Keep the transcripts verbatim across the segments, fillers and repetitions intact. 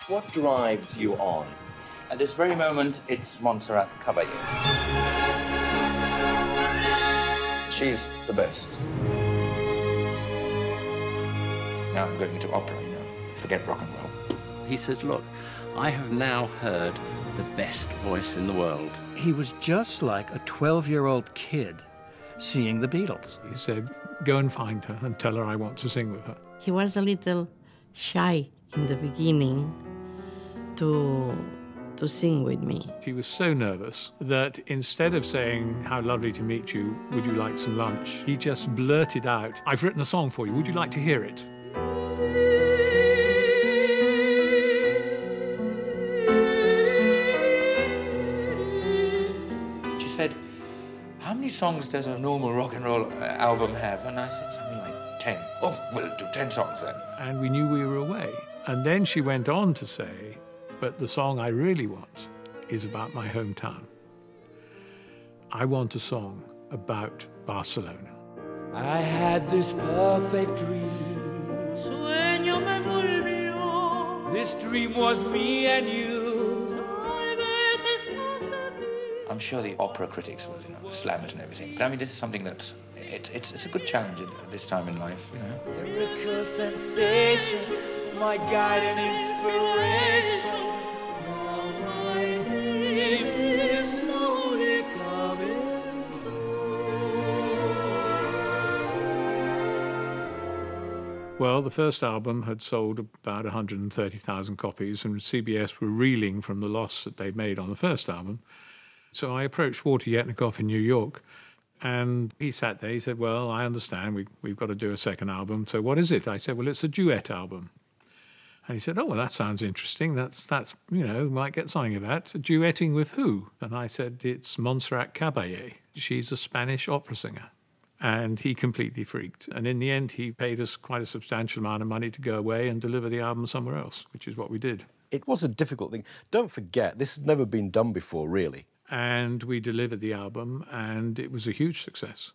What drives you on? At this very moment, it's Montserrat Caballé. She's the best. Now I'm going into opera, you know. Forget rock and roll. He says, look, I have now heard the best voice in the world. He was just like a twelve-year-old kid seeing the Beatles. He said, go and find her and tell her I want to sing with her. He was a little shy in the beginning to, to sing with me. He was so nervous that instead of saying, how lovely to meet you, would you like some lunch? He just blurted out, I've written a song for you, would you like to hear it? She said, how many songs does a normal rock and roll album have? And I said something like ten. Oh, we'll do ten songs then. And we knew we were away. And then she went on to say, but the song I really want is about my hometown. I want a song about Barcelona. I had this perfect dream. This dream was me and you. I'm sure the opera critics will, you know, slam it and everything. But I mean, this is something that it, it's it's a good challenge at this time in life, you know. Miracle sensation, my guide and inspiration. Now my dream is slowly coming true. Well, the first album had sold about one hundred thirty thousand copies, and C B S were reeling from the loss that they'd made on the first album. So I approached Walter Yetnikoff in New York, and he sat there. He said, well, I understand, we, we've got to do a second album. So what is it? I said, well, it's a duet album. And he said, oh, well, that sounds interesting. That's, that's you know, might get something of that. Duetting with who? And I said, it's Montserrat Caballé. She's a Spanish opera singer. And he completely freaked. And in the end, he paid us quite a substantial amount of money to go away and deliver the album somewhere else, which is what we did. It was a difficult thing. Don't forget, this has never been done before, really. And we delivered the album, and it was a huge success.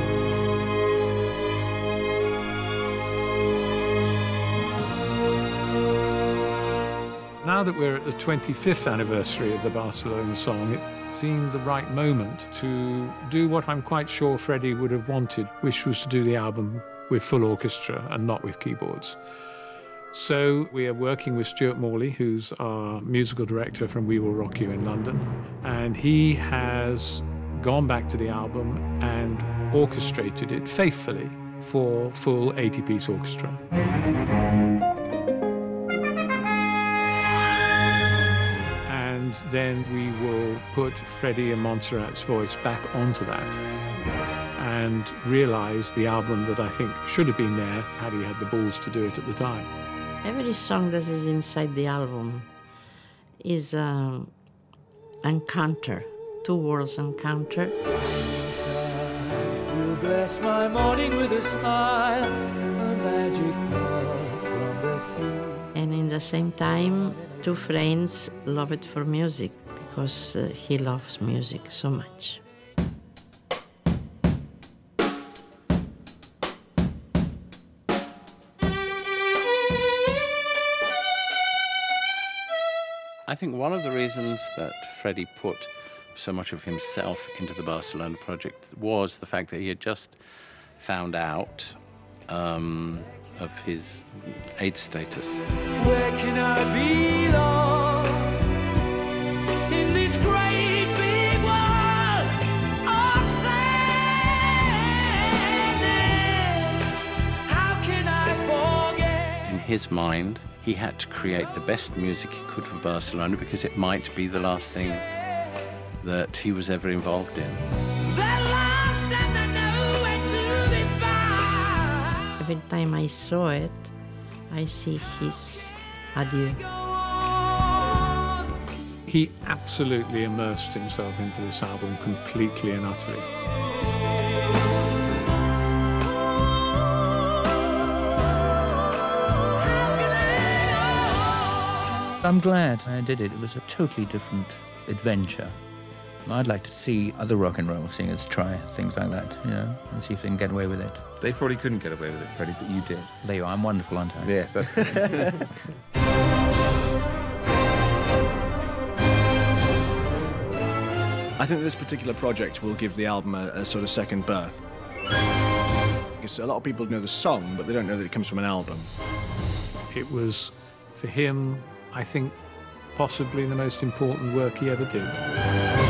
Now that we're at the twenty-fifth anniversary of the Barcelona song, it seemed the right moment to do what I'm quite sure Freddie would have wanted, which was to do the album with full orchestra and not with keyboards. So we are working with Stuart Morley, who's our musical director from We Will Rock You in London, and he has gone back to the album and orchestrated it faithfully for full eighty-piece orchestra. And then we will put Freddie and Montserrat's voice back onto that and realise the album that I think should have been there had he had the balls to do it at the time. Every song that is inside the album is an encounter, two worlds encounter. Rising sun will bless my morning with a smile, a magic pearl from the sea. And in the same time, two friends love it for music because uh, he loves music so much. I think one of the reasons that Freddie put so much of himself into the Barcelona project was the fact that he had just found out um, of his AIDS status. Where can I belong in this great big world of sadness? How can I forget? In his mind, he had to create the best music he could for Barcelona because it might be the last thing that he was ever involved in. Every time I saw it, I see his adieu. He absolutely immersed himself into this album completely and utterly. I'm glad I did it. It was a totally different adventure. I'd like to see other rock and roll singers try things like that, you know, and see if they can get away with it. They probably couldn't get away with it, Freddie, but you did. There you are. I'm wonderful, aren't I? Yes, that's I think this particular project will give the album a, a sort of second birth. Because a lot of people know the song, but they don't know that it comes from an album. It was, for him, I think, possibly the most important work he ever did.